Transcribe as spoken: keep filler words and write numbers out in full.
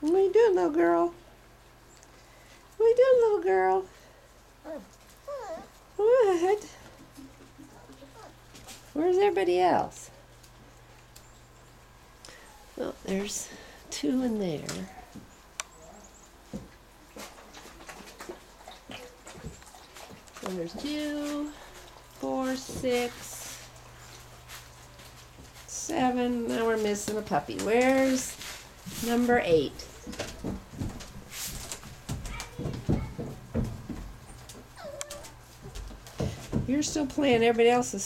What are you doing, little girl? What are you doing, little girl? What? Where's everybody else? Well, there's two in there. So there's two, four, six, seven. Now we're missing a puppy. Where's number eight? You're still playing. Everybody else is